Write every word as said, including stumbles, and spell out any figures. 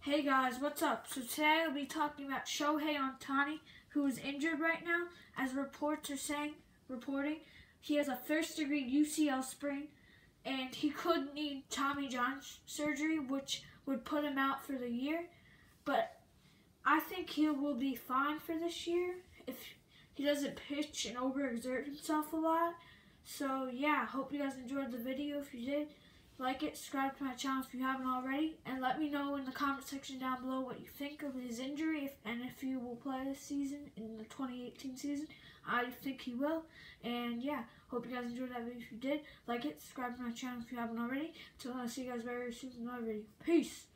Hey guys, what's up? So today I'll be talking about Shohei Ohtani, who is injured right now. As reports are saying, reporting, he has a first degree U C L sprain, and he could need Tommy John surgery, which would put him out for the year. But I think he will be fine for this year if he doesn't pitch and overexert himself a lot. So yeah, hope you guys enjoyed the video. If you did, like it, subscribe to my channel if you haven't already, and let me know in the comment section down below what you think of his injury if, and if he will play this season in the twenty eighteen season. I think he will. And yeah, hope you guys enjoyed that video. If you did, like it, subscribe to my channel if you haven't already. Until I see you guys very soon in another video. Peace!